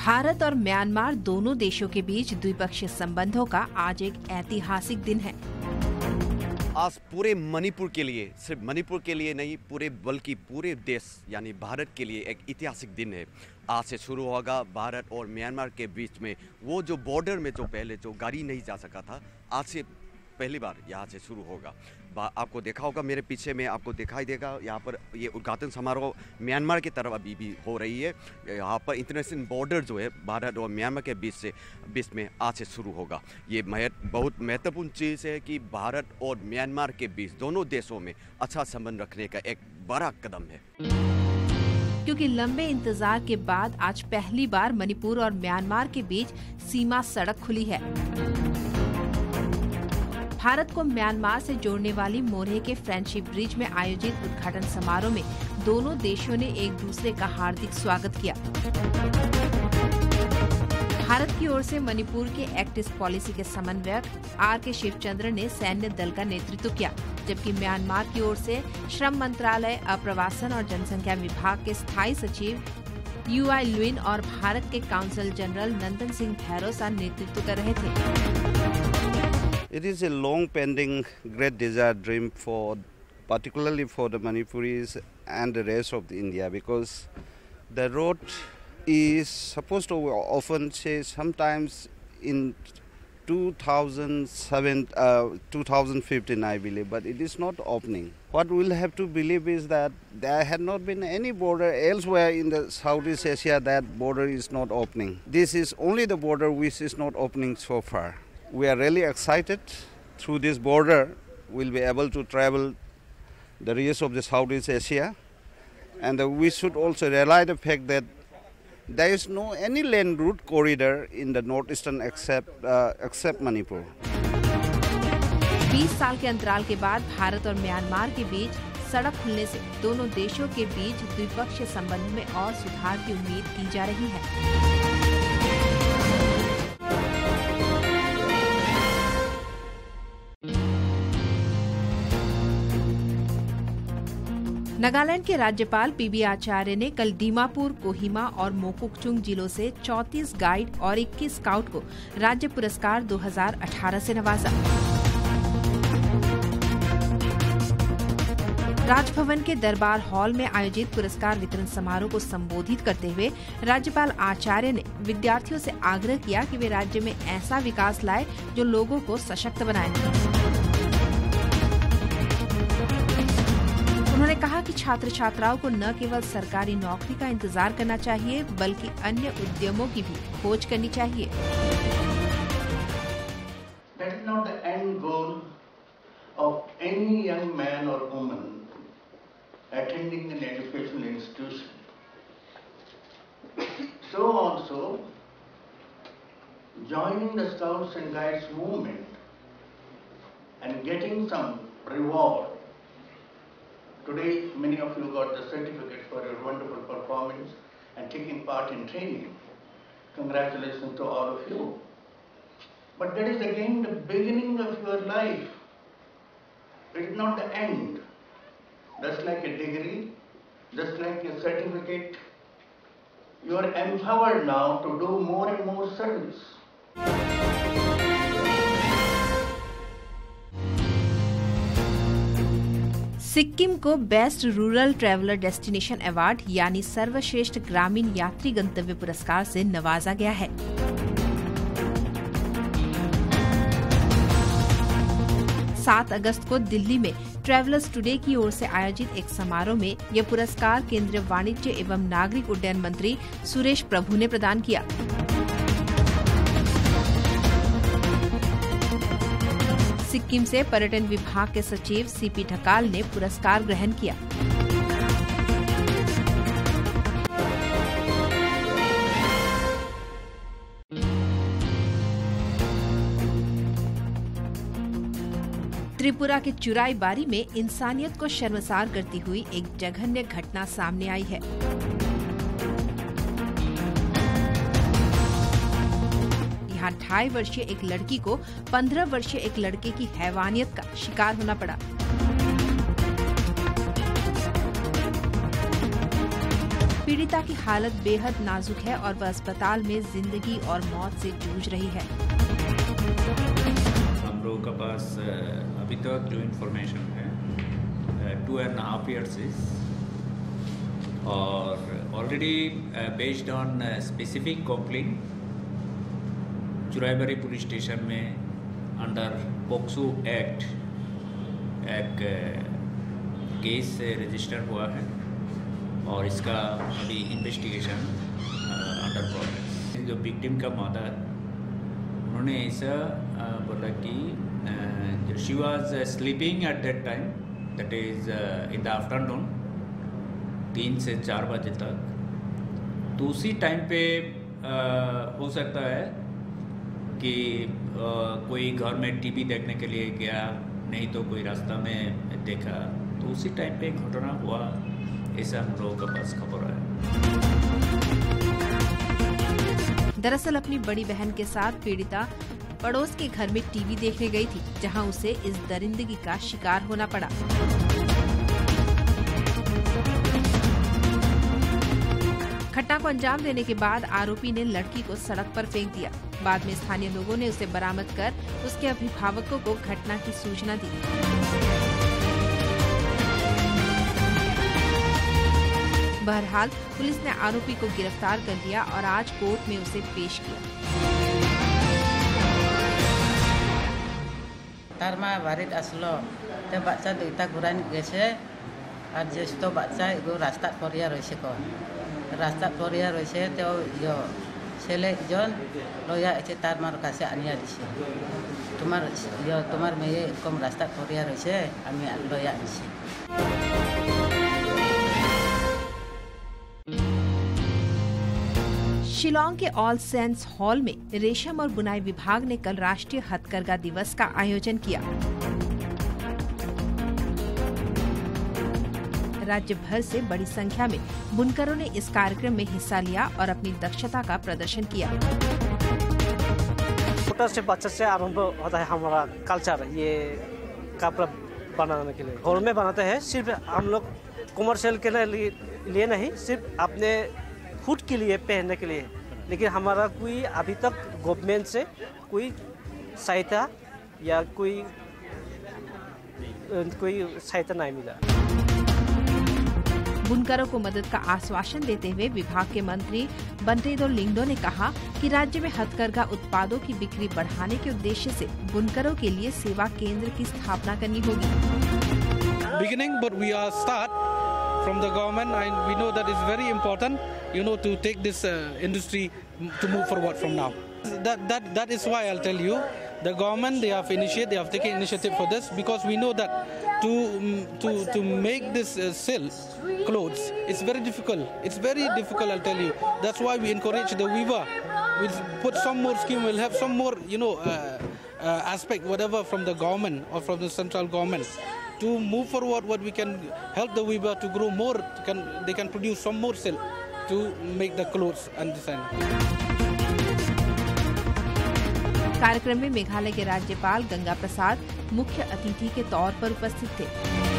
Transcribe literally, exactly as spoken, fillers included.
भारत और म्यांमार दोनों देशों के बीच द्विपक्षीय संबंधों का आज एक ऐतिहासिक दिन है। आज पूरे मणिपुर के लिए, सिर्फ मणिपुर के लिए नहीं, पूरे बल्कि पूरे देश यानी भारत के लिए एक ऐतिहासिक दिन है। आज से शुरू होगा भारत और म्यांमार के बीच में वो जो बॉर्डर में जो पहले जो गाड़ी नहीं जा सका था, आज से पहली बार यहाँ से शुरू होगा। आपको देखा होगा मेरे पीछे में, आपको दिखाई देगा यहाँ पर ये उद्घाटन समारोह म्यांमार की तरफ अभी भी हो रही है। यहाँ पर इंटरनेशनल बॉर्डर जो है भारत और म्यांमार के बीच से बीच में आज से शुरू होगा। ये बहुत महत्वपूर्ण चीज़ है कि भारत और म्यांमार के बीच दोनों देशों में अच्छा संबंध रखने का एक बड़ा कदम है। क्योंकि लंबे इंतजार के बाद आज पहली बार मणिपुर और म्यांमार के बीच सीमा सड़क खुली है। भारत को म्यांमार से जोड़ने वाली मोरहे के फ्रेंडशिप ब्रिज में आयोजित उद्घाटन समारोह में दोनों देशों ने एक दूसरे का हार्दिक स्वागत किया। भारत की ओर से मणिपुर के एक्ट ईस्ट पॉलिसी के समन्वयक आर के शिवचंद्र ने सैन्य दल का नेतृत्व किया, जबकि म्यांमार की ओर से श्रम मंत्रालय, अप्रवासन और जनसंख्या विभाग के स्थायी सचिव यू आई लुइन और भारत के काउंसल जनरल नंदन सिंह भैरोसा नेतृत्व कर रहे थे। It is a long pending great desire dream for particularly for the Manipuris and the rest of the India, because the road is supposed to often say sometimes in two thousand seven, uh, two thousand fifteen I believe, but it is not opening. What we'll have to believe is that there had not been any border elsewhere in the Southeast Asia that border is not opening. This is only the border which is not opening so far. We are really excited. Through this border, we'll be able to travel the rest of the Southeast Asia, and uh, we should also realize the fact that there is no any land route corridor in the northeastern except uh, except Manipur. बीस साल के अंतराल के बाद भारत और Myanmar के बीच सड़क खुलने से दोनों देशों के बीच द्विपक्षीय संबंध में और सुधार की उम्मीद की जा रही है। नागालैंड के राज्यपाल पीबी आचार्य ने कल दीमापुर, कोहिमा और मोकोकचुंग जिलों से चौंतीस गाइड और इक्कीस स्काउट को राज्य पुरस्कार दो हज़ार अठारह से नवाजा। राजभवन के दरबार हॉल में आयोजित पुरस्कार वितरण समारोह को संबोधित करते हुए राज्यपाल आचार्य ने विद्यार्थियों से आग्रह किया कि वे राज्य में ऐसा विकास लाए जो लोगों को सशक्त बनाए। उन्होंने कहा कि छात्र छात्राओं को न केवल सरकारी नौकरी का इंतजार करना चाहिए, बल्कि अन्य उद्यमों की भी खोज करनी चाहिए। That is not the end goal of any young man or woman attending an educational institution. So also, joining the Scouts and Guides movement and getting some reward. Today, many of you got the certificate for your wonderful performance and taking part in training. Congratulations to all of you. But that is again the beginning of your life. It is not the end. Just like a degree, just like a certificate, you are empowered now to do more and more service. Sikkim को best rural traveller destination award यानी सर्वश्रेष्ठ ग्रामीण यात्री गंतव्य पुरस्कार से नवाजा गया है। सात अगस्त को दिल्ली में ट्रैवलर्स टुडे की ओर से आयोजित एक समारोह में यह पुरस्कार केंद्रीय वाणिज्य एवं नागरिक उड्डयन मंत्री सुरेश प्रभु ने प्रदान किया। सिक्किम से पर्यटन विभाग के सचिव सीपी ढकाल ने पुरस्कार ग्रहण किया। त्रिपुरा के चुराईबारी में इंसानियत को शर्मसार करती हुई एक जघन्य घटना सामने आई है। यहाँ ढाई वर्षीय एक लड़की को पंद्रह वर्षीय एक लड़के की हैवानियत का शिकार होना पड़ा। पीड़िता की हालत बेहद नाजुक है और वह अस्पताल में जिंदगी और मौत से जूझ रही है। हम लोगों के पास अभी तक जो इन्फॉर्मेशन है टू एंड हाफ ईयर्स और already based on specific complaint Churaibari police station में अंडर पोक्सो एक्ट एक केस रजिस्टर हुआ है और इसका अभी इन्वेस्टिगेशन अंडर प्रोग्रेस। जो विक्टिम का मदर उन्होंने ऐसा बोला कि she was sleeping at that time, that is in the afternoon तीन से चार बजे तक। तो उसी टाइम पे uh, हो सकता है कि uh, कोई घर में टीवी देखने के लिए गया, नहीं तो कोई रास्ता में देखा, तो उसी टाइम पे घटना हुआ, ऐसा हम लोगों के पास खबर है। दरअसल अपनी बड़ी बहन के साथ पीड़िता पड़ोस के घर में टीवी देखने गई थी, जहां उसे इस दरिंदगी का शिकार होना पड़ा। घटना को अंजाम देने के बाद आरोपी ने लड़की को सड़क पर फेंक दिया। बाद में स्थानीय लोगों ने उसे बरामद कर उसके अभिभावकों को घटना की सूचना दी। बहरहाल पुलिस ने आरोपी को गिरफ्तार कर लिया और आज कोर्ट में उसे पेश किया। तारमा बारित आसलो ते बाच्चा दुईटा घुरान गेছে আর জ্যেষ্ঠ বাচ্চা এগো রাস্তা পরিয়া রয়েছে কোন রাস্তা পরিয়া রয়েছে তো ইয়ো ছেলে জন লয়া আছে তার মার কাছে আনিয়া দিছে তোমার ইয়ো তোমার মেয়ে কম রাস্তা পরিয়া রয়েছে আমি লয়া আনছি। शिलोंग के ऑल सेंट्स हॉल में रेशम और बुनाई विभाग ने कल राष्ट्रीय हथकरघा दिवस का आयोजन किया। राज्य भर से बड़ी संख्या में बुनकरों ने इस कार्यक्रम में हिस्सा लिया और अपनी दक्षता का प्रदर्शन किया। छोटा से बच्चा से आरंभ होता है हमारा कल्चर, ये कपड़ा बनाने के लिए घर में बनाते हैं। सिर्फ हम लोग कमर्शियल के लिए नहीं, सिर्फ अपने खुद के लिए पहनने के लिए, लेकिन हमारा कोई अभी तक गवर्नमेंट से कोई सहायता या कोई कोई सहायता नहीं मिला। बुनकरों को मदद का आश्वासन देते हुए विभाग के मंत्री बंटेदो लिंगडो ने कहा कि राज्य में हथकरघा उत्पादों की बिक्री बढ़ाने के उद्देश्य से बुनकरों के लिए सेवा केंद्र की स्थापना करनी होगी। Beginning, but we are start from the government, and we know that it's very important, you know, to take this uh, industry to move forward from now. That that that is why I'll tell you, the government they have initiated, they have taken initiative for this, because we know that to to to make this uh, silk clothes, it's very difficult. It's very difficult, I'll tell you. That's why we encourage the weaver. We'll put some more scheme. We'll have some more, you know, uh, uh, aspect, whatever, from the government or from the central government, to move forward. What we can help the weaver to grow more. Can they can produce some more silk to make the clothes and design. कार्यक्रम में मेघालय के राज्यपाल गंगा प्रसाद मुख्य अतिथि के तौर पर उपस्थित थे।